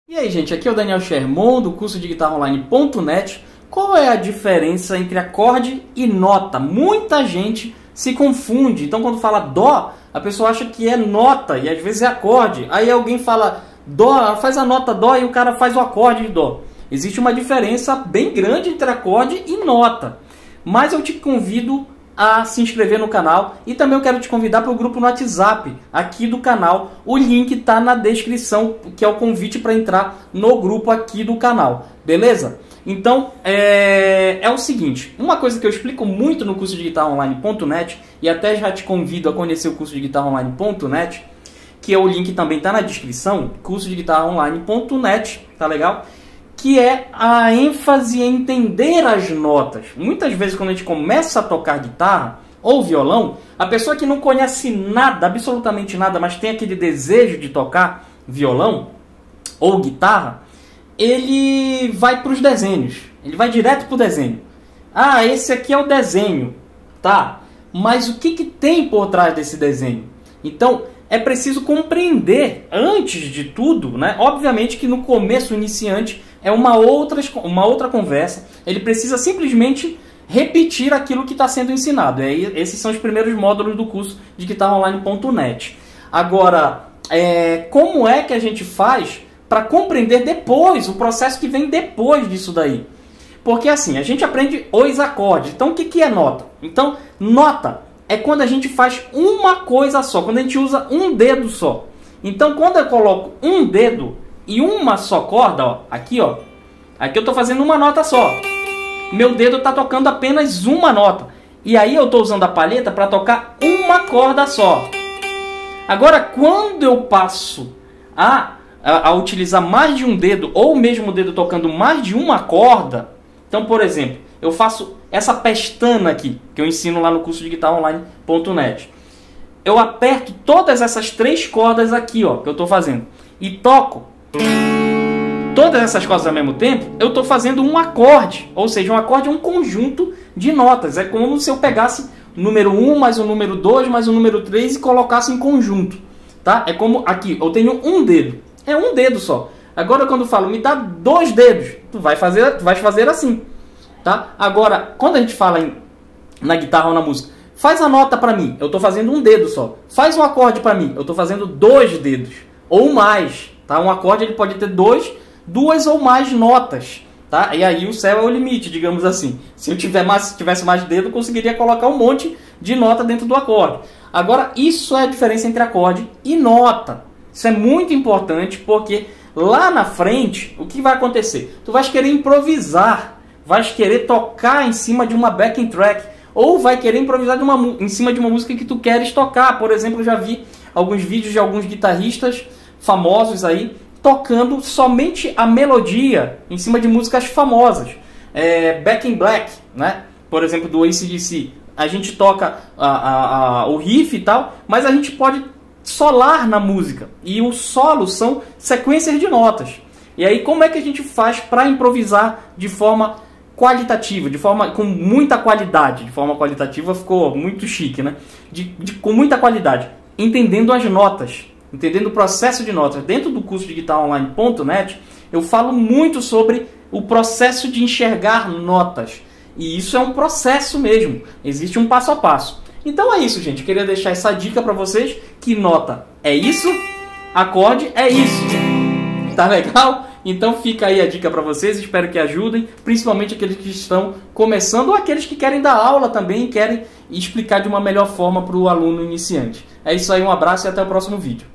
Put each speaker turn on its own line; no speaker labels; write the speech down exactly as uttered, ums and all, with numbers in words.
E aí, gente, aqui é o Daniel Sherman, do curso de guitarra online ponto net. Qual é a diferença entre acorde e nota? Muita gente se confunde. Então, quando fala dó, a pessoa acha que é nota e às vezes é acorde. Aí alguém fala dó, faz a nota dó e o cara faz o acorde de dó. Existe uma diferença bem grande entre acorde e nota. Mas eu te convido a se inscrever no canal e também eu quero te convidar para o grupo no WhatsApp aqui do canal. O link está na descrição, que é o convite para entrar no grupo aqui do canal, beleza? Então é, é o seguinte, uma coisa que eu explico muito no curso de guitarra online ponto net e até já te convido a conhecer o curso de guitarra online ponto net, que é o link também está na descrição, curso de guitarra online ponto net, tá legal? Que é a ênfase em entender as notas. Muitas vezes quando a gente começa a tocar guitarra ou violão, a pessoa que não conhece nada, absolutamente nada, mas tem aquele desejo de tocar violão ou guitarra, ele vai para os desenhos, ele vai direto para o desenho. Ah, esse aqui é o desenho, tá? Mas o que, que tem por trás desse desenho? Então, é preciso compreender, antes de tudo, né? Obviamente que no começo, o iniciante é uma outra, uma outra conversa. Ele precisa simplesmente repetir aquilo que está sendo ensinado. E aí, esses são os primeiros módulos do curso de guitarra online ponto net. Agora, é, como é que a gente faz para compreender depois, o processo que vem depois disso daí? Porque assim, a gente aprende os acordes. Então, o que, que é nota? Então, nota é quando a gente faz uma coisa só, quando a gente usa um dedo só. Então, quando eu coloco um dedo e uma só corda, ó, aqui, ó, aqui eu estou fazendo uma nota só. Meu dedo está tocando apenas uma nota. E aí eu estou usando a palheta para tocar uma corda só. Agora, quando eu passo a, a, a utilizar mais de um dedo, ou o mesmo dedo tocando mais de uma corda, então, por exemplo, eu faço essa pestana aqui, que eu ensino lá no curso de guitarra online ponto net. Eu aperto todas essas três cordas aqui, ó, que eu estou fazendo, e toco todas essas cordas ao mesmo tempo, eu estou fazendo um acorde. Ou seja, um acorde é um conjunto de notas. É como se eu pegasse o número um, mais o número dois, mais o número três e colocasse em conjunto. Tá? É como aqui, eu tenho um dedo. É um dedo só. Agora, quando eu falo, me dá dois dedos, tu vai fazer, tu vai fazer assim. Tá? Agora, quando a gente fala em, na guitarra ou na música, faz a nota para mim, eu estou fazendo um dedo só. Faz um acorde para mim, eu estou fazendo dois dedos. Ou mais. Tá? Um acorde ele pode ter dois, duas ou mais notas. Tá? E aí o céu é o limite, digamos assim. Se eu tiver mais, se tivesse mais dedo, eu conseguiria colocar um monte de nota dentro do acorde. Agora, isso é a diferença entre acorde e nota. Isso é muito importante porque lá na frente, o que vai acontecer? Tu vais querer improvisar, vais querer tocar em cima de uma backing track, ou vai querer improvisar de uma, em cima de uma música que tu queres tocar. Por exemplo, eu já vi alguns vídeos de alguns guitarristas famosos aí tocando somente a melodia em cima de músicas famosas. É, Back in Black, né? Por exemplo, do A C D C. A gente toca a, a, a, o riff e tal, mas a gente pode solar na música. E o solo são sequências de notas. E aí, como é que a gente faz para improvisar de forma qualitativa, de forma com muita qualidade? De forma qualitativa ficou muito chique, né? De, de, com muita qualidade. Entendendo as notas. Entendendo o processo de notas. Dentro do curso de guitarra online ponto net, eu falo muito sobre o processo de enxergar notas. E isso é um processo mesmo. Existe um passo a passo. Então é isso, gente. Eu queria deixar essa dica para vocês, que nota é isso, acorde é isso. Tá legal? Então fica aí a dica para vocês. Espero que ajudem, principalmente aqueles que estão começando ou aqueles que querem dar aula também e querem explicar de uma melhor forma para o aluno iniciante. É isso aí, um abraço e até o próximo vídeo.